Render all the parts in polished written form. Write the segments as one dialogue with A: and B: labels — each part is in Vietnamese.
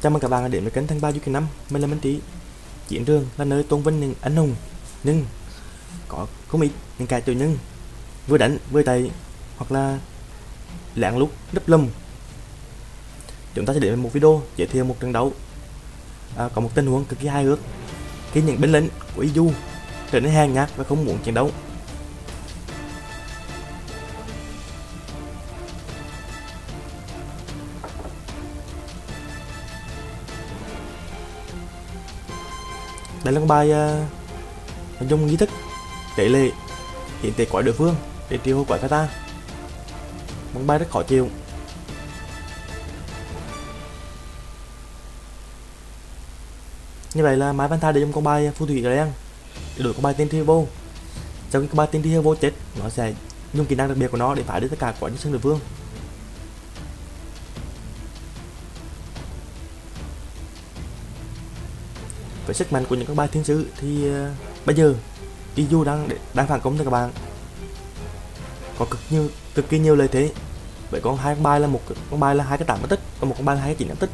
A: Chào mừng các bạn đã đến với kênh Thanh Bao Du Ký Năm. Mình là Minh Trí. Chiến trường là nơi tôn vinh những anh hùng, nhưng có không ít những kẻ tiểu nhân vừa đánh vừa tẩy hoặc là lạng lút nấp lùm. Chúng ta sẽ đến với một video giới thiệu một trận đấu có một tình huống cực kỳ hài hước khi những binh lính của Izu trở nên hèn nhát và không muốn chiến đấu. Đây là một bài dùng nghi thức tế lệ hiện tế quái đối phương để triệu hồi quái Kata. Một bài rất khó chịu. Như vậy là Mai Văn Tha để dùng con bài phù thủy đen để đổi con bài tiên tri vô. Sau khi con bài tiên tri vô chết, nó sẽ dùng kỹ năng đặc biệt của nó để phá đi tất cả quái trên sân đối phương. Với sức mạnh của những con bài thiên sứ thì bây giờ Izu đang phản công cho các bạn, có cực kỳ nhiều lợi thế. Với con hai con bài là một con bài là 2 cái 8 tích, còn một con bài là 2 cái 9 tích.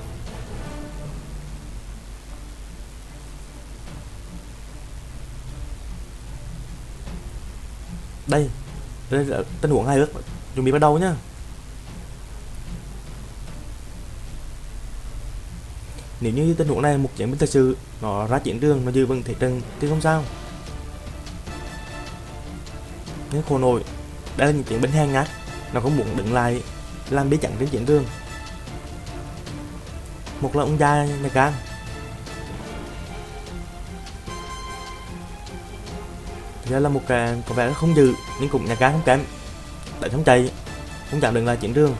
A: Đây là tình huống hài hước, chuẩn bị bắt đầu nhá. Nếu như tình huống này một chiến binh thật sự nó ra chiến trường mà giữ vững thế trận thì không sao, nhưng khổ nổi đây là những chiến binh hèn nhát, nó không muốn đứng lại làm bí chặn trên chiến trường. Một là ông già nhà gan, đây là một cái có vẻ không dự nhưng cũng nhà gan không kém, đánh không chạy, không chặn đứng lại chiến trường.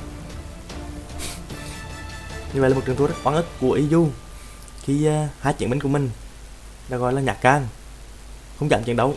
A: Như vậy là một trận thua rất oan ức của Izu khi hai chiến binh của mình đã gọi là nhát gan, không chặn chiến đấu.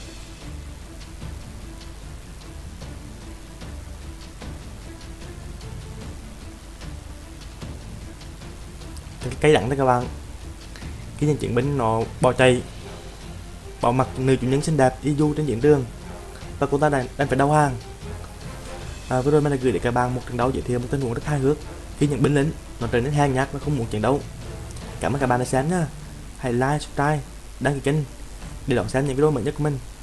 A: Cái đắng đấy các bạn, khi những chiến binh nó bỏ chạy, bỏ mặc người chủ nhân xinh đẹp Izu trên chiến trường và cô ta đang phải đầu hàng. Vừa rồi mình đã gửi đến các bạn một trận đấu giới thiệu một tình huống rất hài hước khi những binh lính nó trở nên hèn nhát và không muốn chiến đấu. Cảm ơn các bạn đã xem nha. Hãy like, subscribe, đăng ký kênh để đón xem những video mới nhất của mình.